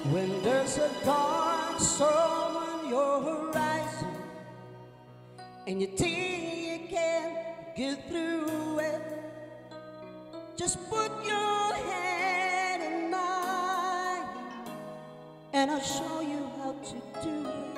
When there's a dark storm on your horizon and you think you can't get through it, just put your hand in mine and I'll show you how to do it.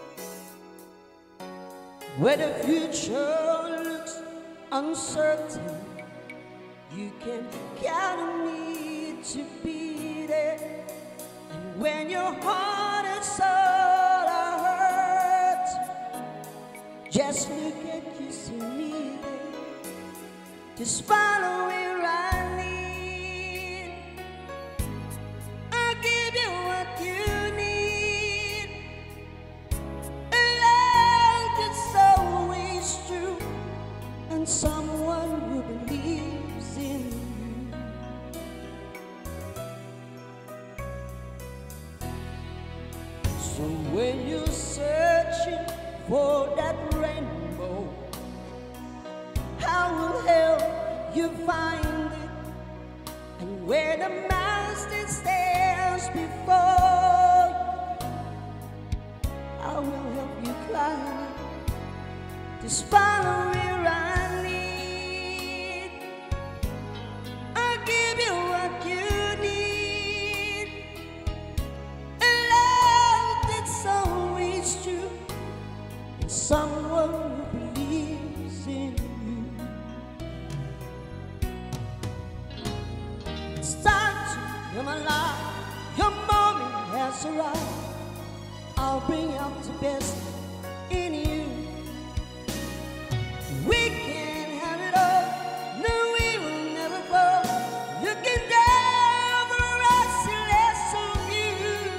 Where the future looks uncertain, you can count on me to be there. And when your heart and soul are hurt, just look at you, see me there. Just follow where I lead. I'll give you what you need. A love that's always true, and someone who believes in you. So when you're searching for that rainbow, I will help you find it. And where the mountain stands before you, I will help you climb it. Just follow where I lead. I'll give you what you need. A love that's always true, and someone who believes in you. It's time to come alive. Your moment has arrived. I'll bring out the best in you. We can have it all. No, we will never fall. Looking down for us and less of you.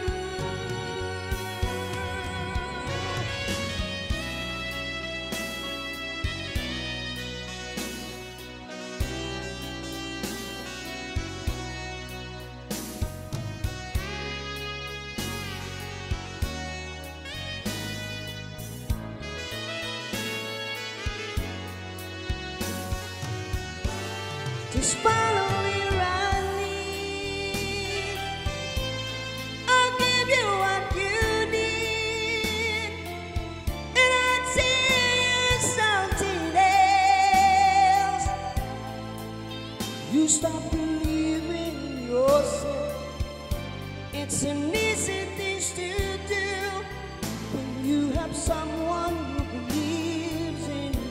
Just follow where I lead. I'll give you what you need, and I'll tell you something else. You stop believing in yourself. It's an easy thing to do when you have someone who believes in you.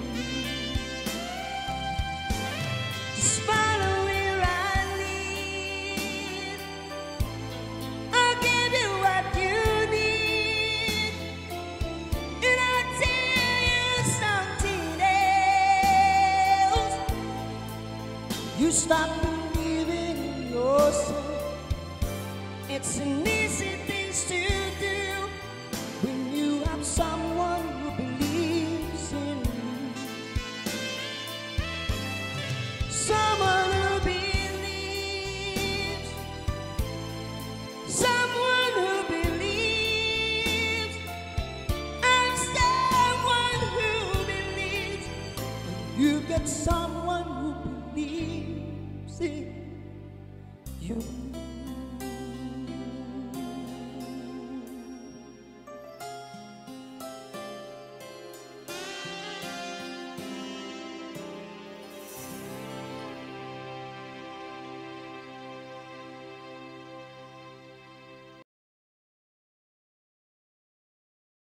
Just follow where I lead. I'll give you what you need, and I'll tell you something else. You stop believing in yourself. It's an easy thing to do when you have someone who believes in you. Someone who believes. Someone who believes. I'm someone who believes. You get someone who believes in you.